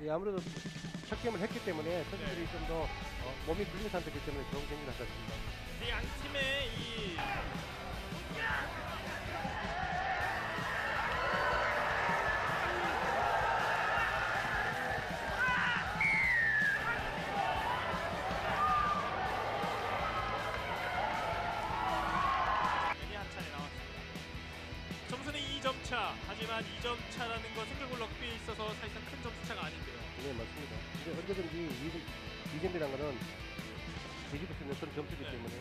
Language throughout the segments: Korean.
예, 아무래도 첫 게임을 했기 때문에 선수들이 좀 더 몸이 풀린 상태이기 때문에 좋은 경기를 할 것 같습니다. 이제 양 팀의 이 한 차례 나왔습니다. 점수는 2점 차. 하지만 2점 차라는 것은 결국 럭비에 있어서 사실상 큰 점수 차가 아닌데요. 네, 맞습니다. 근데 언제든지 2점이라는 거는 뒤집을 수 있는 그런 점수이기 때문에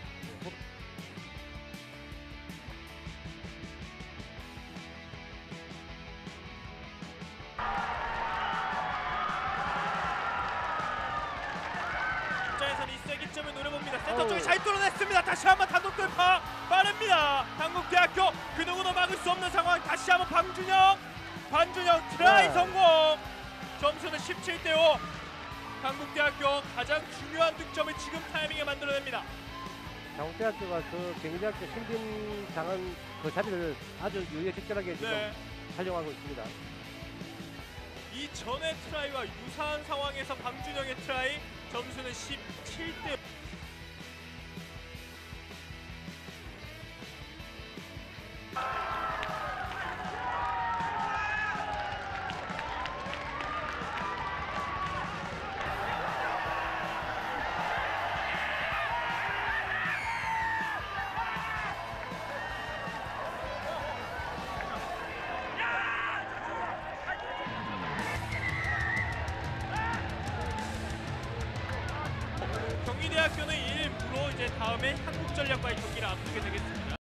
입장에서는 이 세기점을 노려봅니다. 센터 쪽에 잘 뚫어냈습니다. 다시 한번 단독 돌파 빠릅니다. 한국대학교 그 누구도 막을 수 없는 상황. 다시 한번 반준영 트라이 성공. 점수는 17대5. 한국대학교 가장 중요한 득점을 지금 타이밍에 만들어냅니다. 장국대학교가 그 경희대학교 신진 당한 그 자리를 아주 유의적절하게 지금 활용하고 있습니다. 이 전의 트라이와 유사한 상황에서 방준영의 트라이. 점수는 17대5. 경희대학교는 일부러 이제 다음에 한국전력과의 경기를 앞두게 되겠습니다.